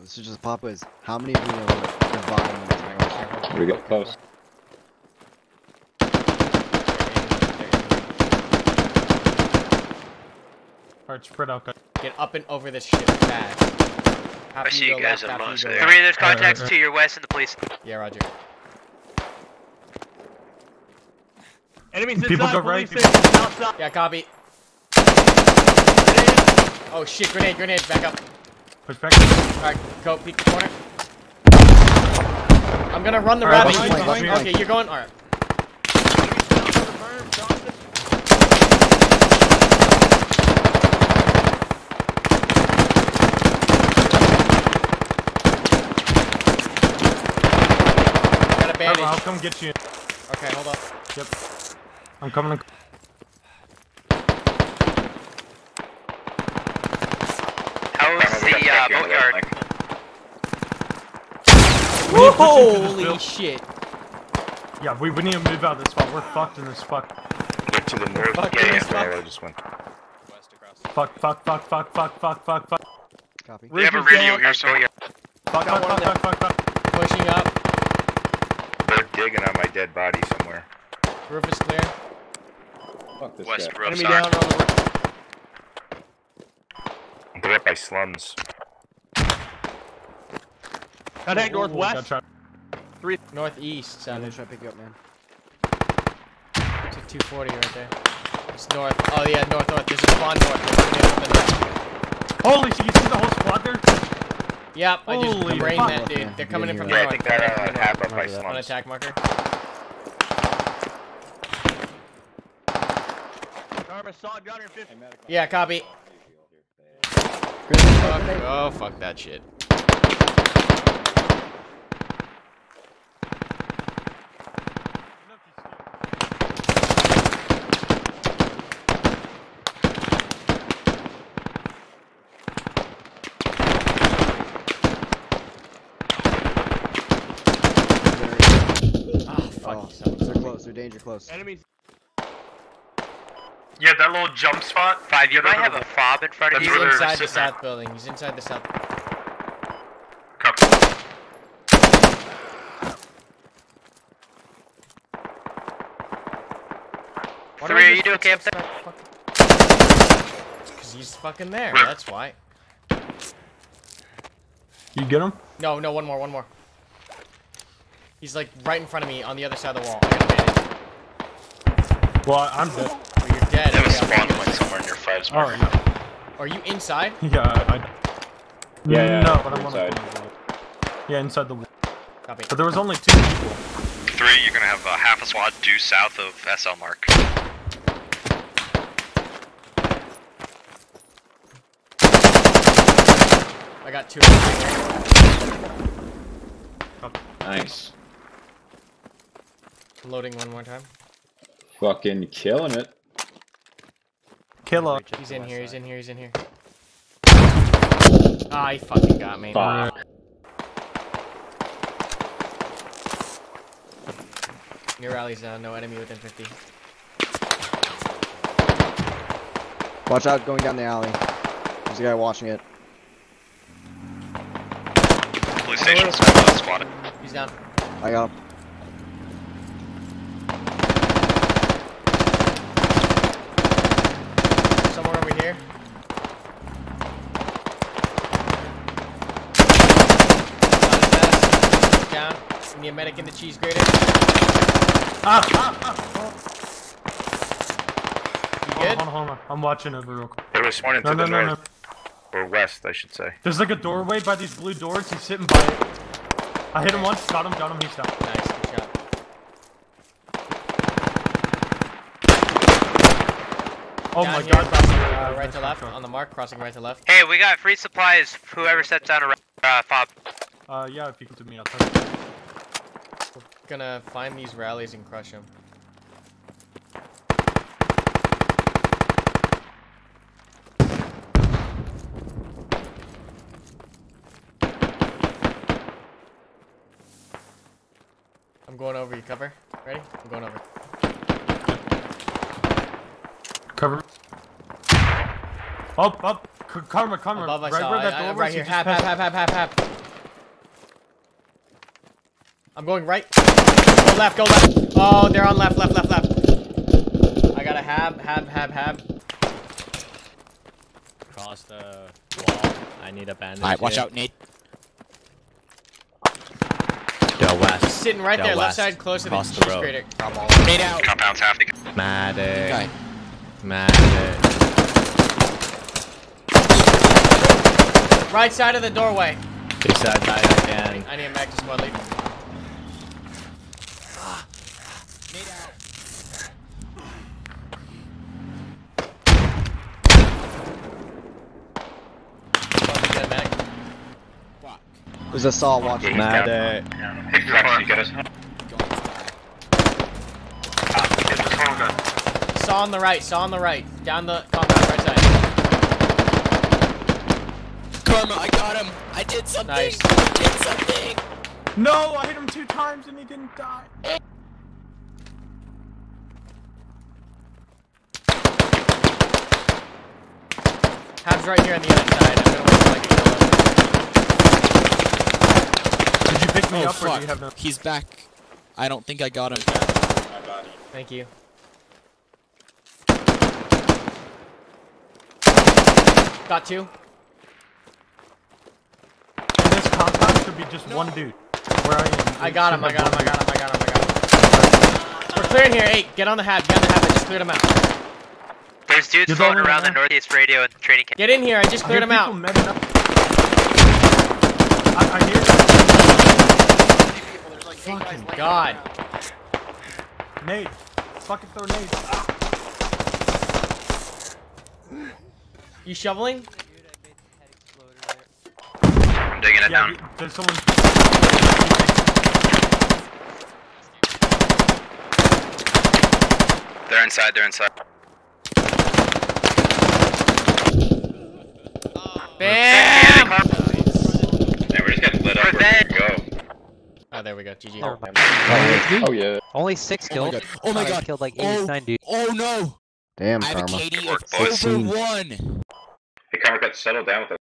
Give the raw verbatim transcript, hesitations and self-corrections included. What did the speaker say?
this is just pop quiz. How many of you know the bottom? We get close. Alright, spread out, guys. Get up and over this shit fast. I see you guys on most there. Three, there's contacts Right, right, right. to your west and the police. Yeah, Roger. Enemies People inside go right. police station, outside. Yeah, copy. Oh shit, grenade, grenade, back up. Push back. Alright, go, peek the corner. I'm gonna run the Alright, rabbit. watch You me, watch going? me. Okay, you're going? Alright. Got a bandage. I'll come get you. Okay, hold up. Yep. I'm coming. How's the uh, boatyard? Holy build. shit. Yeah, we, we need to move out of this spot. We're fucked in this spot. Get to the north. Fuck Yeah, this, yeah, fuck. I just went. Fuck, fuck, fuck, fuck, fuck, fuck, fuck, fuck. Copy. We have a radio here, so yeah. Fuck, fuck, fuck, fuck, fuck, fuck. Pushing up. They're digging on my dead body somewhere. Roof is clear. Fuck this West guy. roof Enemy side. down on the roof. They're up by slums. Contact Ooh, northwest. gotta try- Northeast, I'm sounded. gonna try to pick you up, man. It's a two forty right there. It's north. Oh yeah, north, north. There's a spawn north. There's a grenade up in the- Holy shit, you see the whole squad there? Yep, I just Holy brained fuck. that dude. Yeah, They're coming in from the Yeah, I north. think Coming in they're from uh, the half north. up by Roger that. On slums. attack marker. Karma saw gunner fifty. Yeah, copy. Fuck. Oh, fuck that shit. Oh, fuck. Oh, you son of a they're close. They're danger close. Enemies. Yeah, that little jump spot. Five, you Yeah, might they're have a the- fob in front of That's you. where He's they're inside the sitting there. south building. He's inside the south. Copy. Why Three, do I are just you doing fix camp up there? stuff? Cause he's fucking there. Where? That's why. You get him? No, no, one more, one more. He's like right in front of me on the other side of the wall. I got a bandage. Well, I'm dead. Oh, you're dead. They have a Okay, spawn okay. point somewhere near five's Oh, marker. yeah. Are you inside? Yeah, I... Yeah, yeah, No, but I'm inside. on Yeah, inside the wall. Copy. But there was only two people. Three, you're gonna have uh, half a squad due south of S L mark. I got two. Nice. Loading one more time. Fucking killing it. Killer. He's in here, he's in here, he's in here. Ah, he fucking got me. Fuck. Near rallies down, no enemy within fifty. Watch out, going down the alley. There's a guy watching it. Police station uh, squad. He's down. I got him. Somewhere over here. Down. Need a medic in the cheese grater. Ah, ah, ah. You Hold good? on, hold on. I'm watching over real quick. They were spawning No, to no, the no, no. north. Or west, I should say. There's like a doorway by these blue doors. He's sitting by it. I hit him once, got him, got him, he's down. Nice, good shot. Oh Down my here, god, that's uh, right to left, on the mark, crossing right to left. Hey, we got free supplies. Whoever sets down a uh, fob. Uh, yeah, if you could do me outside. We're gonna find these rallies and crush them. I'm going over, you cover. Ready? I'm going over. Cover. Up, up. C Karma, Karma. Above I right saw, where that I- I- door right was, here, you hap, just hap, passed- hap, hap, hap, hap. I'm going right. Go left, go left. Oh, they're on left, left, left, left. I gotta have, have, have, have. Across the wall. I need a bandage. Alright, watch here. out, Nate. Go west. He's sitting right Go there, left west. side, close to the Across the cheese road. grater. Nate out. Compound's half to Medic. Okay. Medic. Right side of the doorway. Big side died again. I need a mag to squad lead. Nate out. Get a mag. Fuck. There's a saw watching. Medic. Hey, Fox, you got us? Saw on the right, saw on the right. Down the compound right side. Karma, I got him. I did something. Nice. I did something. No, I hit him two times and he didn't die. Hab's right here on the other side. I'm gonna wait till I get killed. Did you pick me Oh, up or do fuck. you have no? He's back. I don't think I got him. Thank you. Got two. In this compound should be just one dude. Where I am. I got him, I got him, I got him, I got him, I got him. We're clearing here. Hey, get on the hab, get on the hab. I just cleared him out. There's dudes There's floating only around the one. northeast radio and training camp. Get in here, I just cleared him I hear out. people medding up. I, I hear Fucking God. Nate. Fucking throw nades. You shoveling? I'm digging it Yeah, down. you- there's someone. They're inside, they're inside. Bam! Yeah, we're just getting lit up. We're good to go. Oh, there we go. G G. Oh yeah. Only six Oh my kills. god. Oh my I god. killed like Oh. eighty-nine dudes. Oh no. Damn, I have a Karma. K D Good of work, boys. over one. Hey, Karmakut, settle down with us.